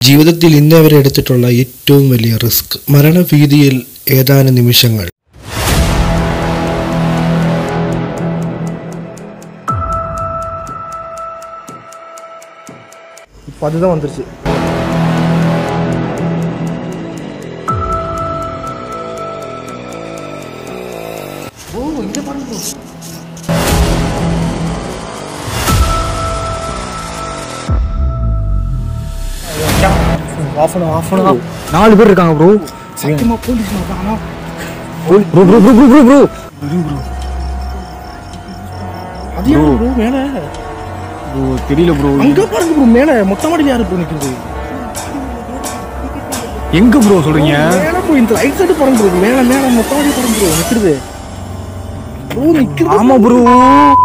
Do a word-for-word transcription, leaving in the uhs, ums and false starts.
ജീവിതത്തിൽ ഇന്നേ വരെ എടുത്തിട്ടുള്ള ഏറ്റവും വലിയ റിസ്ക്, മരണഭീതിയിൽ ഏതാനും നിമിഷങ്ങൾ. இப்போ அதுதான் வந்துருச்சு. ஓ இங்க பாருங்க. ஆஃப் பண்ணு ஆஃப் பண்ணு. நாலு பேர் இருக்காங்க ப்ரோ. சத்தியமா போலீஸ் வந்தானா? Bro bro bro bro bro bro bro அது ப்ரோ மேல ப்ரோ தெரியல ப்ரோ. அங்க பாருங்க ப்ரோ, மேல மொட்டை மாடியில யாரு ப்ரோ நிக்குது? எங்க ப்ரோ சொல்றீங்க? மேல ப்ரோ இந்த ரைட் சைடு பாருங்க ப்ரோ, மேல மேல மொட்டை மாடியில பாருங்க ப்ரோ நிக்குது ப்ரோ நிக்குது. ஆமா ப்ரோ